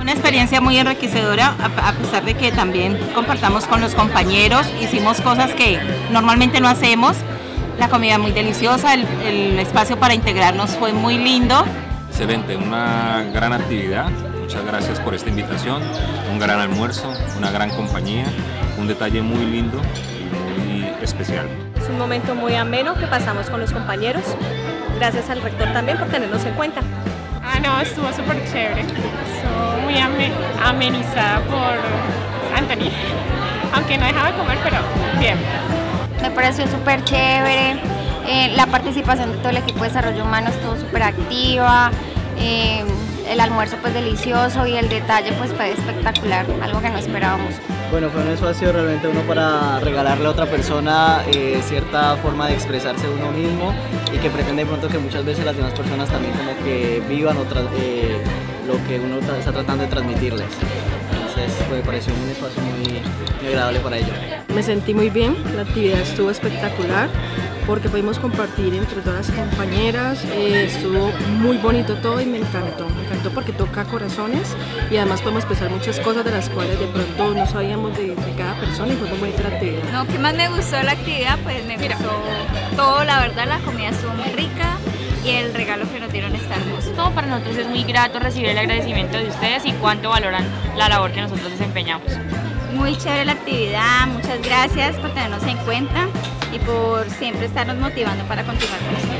Una experiencia muy enriquecedora, a pesar de que también compartamos con los compañeros, hicimos cosas que normalmente no hacemos. La comida muy deliciosa, el espacio para integrarnos fue muy lindo. Excelente, una gran actividad. Muchas gracias por esta invitación. Un gran almuerzo, una gran compañía, un detalle muy lindo y muy especial. Es un momento muy ameno que pasamos con los compañeros. Gracias al rector también por tenernos en cuenta. No, estuvo súper chévere. Estuvo muy amenizada por Anthony. Aunque no dejaba de comer, pero bien. Me pareció súper chévere. La participación de todo el equipo de desarrollo humano estuvo súper activa. El almuerzo pues delicioso y el detalle pues fue espectacular, algo que no esperábamos. Bueno, fue un espacio realmente uno para regalarle a otra persona cierta forma de expresarse uno mismo y que pretende de pronto que muchas veces las demás personas también como que vivan lo que uno está tratando de transmitirles. Entonces me pareció un espacio muy agradable para ello. Me sentí muy bien, la actividad estuvo espectacular porque pudimos compartir entre todas las compañeras, estuvo muy bonito todo y me encantó porque toca corazones y además podemos expresar muchas cosas de las cuales de pronto no sabíamos de cada persona y fue muy bonita la actividad. No, ¿qué más me gustó de la actividad? Pues me gustó todo, la verdad, la comida estuvo muy rica y el regalo que nos dieron está hermoso. Todo para nosotros es muy grato recibir el agradecimiento de ustedes y cuánto valoran la labor que nosotros desempeñamos. Muy chévere la actividad, muchas gracias por tenernos en cuenta y por siempre estarnos motivando para continuar con esto.